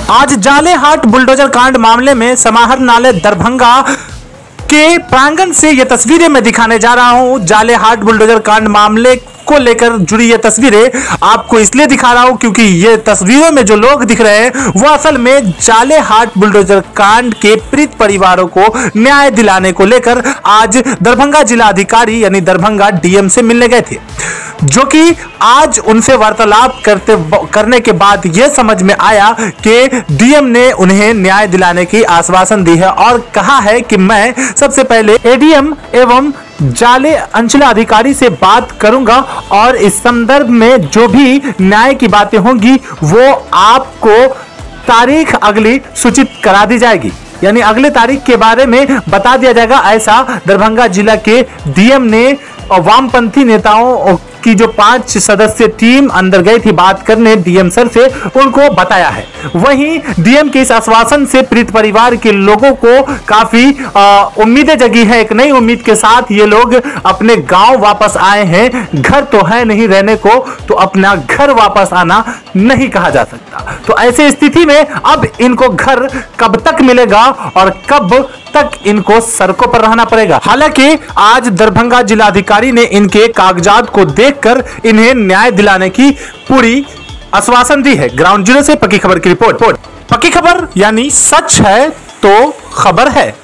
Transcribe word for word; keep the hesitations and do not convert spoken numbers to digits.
आज जालेहाट बुलडोजर कांड मामले में समाहरणालय दरभंगा के प्रांगण से ये तस्वीरें मैं दिखाने जा रहा हूं। जालेहाट बुलडोजर कांड मामले को लेकर जुड़ी ये तस्वीरें आपको इसलिए दिखा रहा हूं क्योंकि ये तस्वीरों में जो लोग दिख रहे हैं वो असल में जालेहाट बुलडोजर कांड के पीड़ित परिवारों को न्याय दिलाने को लेकर आज दरभंगा जिला अधिकारी यानी दरभंगा डीएम से मिलने गए थे, जो कि आज उनसे वार्तालाप करते करने के बाद यह समझ में आया कि डीएम ने उन्हें न्याय दिलाने की आश्वासन दी है और कहा है कि मैं सबसे पहले एडीएम एवं जाले अंचलाधिकारी से बात करूंगा और इस संदर्भ में जो भी न्याय की बातें होंगी वो आपको तारीख अगली सूचित करा दी जाएगी, यानी अगले तारीख के बारे में बता दिया जाएगा। ऐसा दरभंगा जिला के डीएम ने वामपंथी नेताओं की जो पांच सदस्यीय टीम अंदर गई थी बात करने डीएम सर से, उनको बताया है। वहीं डीएम के इस आश्वासन से पीड़ित परिवार के लोगों को काफी उम्मीदें जगी है। एक नई उम्मीद के साथ ये लोग अपने गांव वापस आए हैं। घर तो है नहीं रहने को, तो अपना घर वापस आना नहीं कहा जा सकता। तो ऐसी स्थिति में अब इनको घर कब तक मिलेगा और कब तक इनको सड़कों पर रहना पड़ेगा। हालांकि आज दरभंगा जिलाधिकारी ने इनके कागजात को देखकर इन्हें न्याय दिलाने की पूरी आश्वासन दी है। ग्राउंड जीरो से पक्की खबर की रिपोर्ट। पक्की खबर यानी सच है तो खबर है।